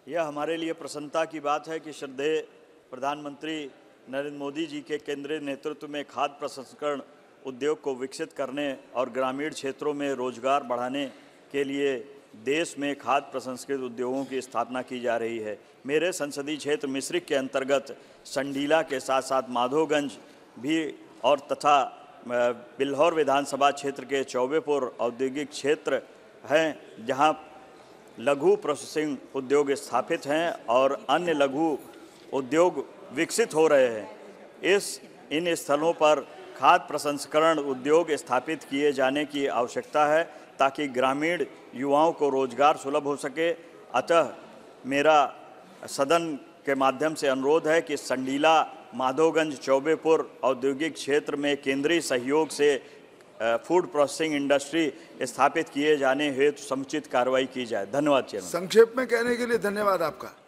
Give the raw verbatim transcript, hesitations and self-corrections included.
यह हमारे लिए प्रसन्नता की बात है कि श्रद्धेय प्रधानमंत्री नरेंद्र मोदी जी के केंद्रीय नेतृत्व में खाद्य प्रसंस्करण उद्योग को विकसित करने और ग्रामीण क्षेत्रों में रोजगार बढ़ाने के लिए देश में खाद्य प्रसंस्कृत उद्योगों की स्थापना की जा रही है। मेरे संसदीय क्षेत्र मिश्रिख के अंतर्गत संडीला के साथ साथ माधोगंज भी और तथा बिल्हौर विधानसभा क्षेत्र के चौबेपुर औद्योगिक क्षेत्र हैं, जहां लघु प्रोसेसिंग उद्योग स्थापित हैं और अन्य लघु उद्योग विकसित हो रहे हैं। इस इन स्थलों पर खाद्य प्रसंस्करण उद्योग स्थापित किए जाने की आवश्यकता है ताकि ग्रामीण युवाओं को रोजगार सुलभ हो सके। अतः मेरा सदन के माध्यम से अनुरोध है कि संडीला, माधोगंज, चौबेपुर औद्योगिक क्षेत्र में केंद्रीय सहयोग से फूड प्रोसेसिंग इंडस्ट्री स्थापित किए जाने हेतु समुचित कार्रवाई की जाए। धन्यवाद चेयरमैन। संक्षेप में कहने के लिए धन्यवाद आपका।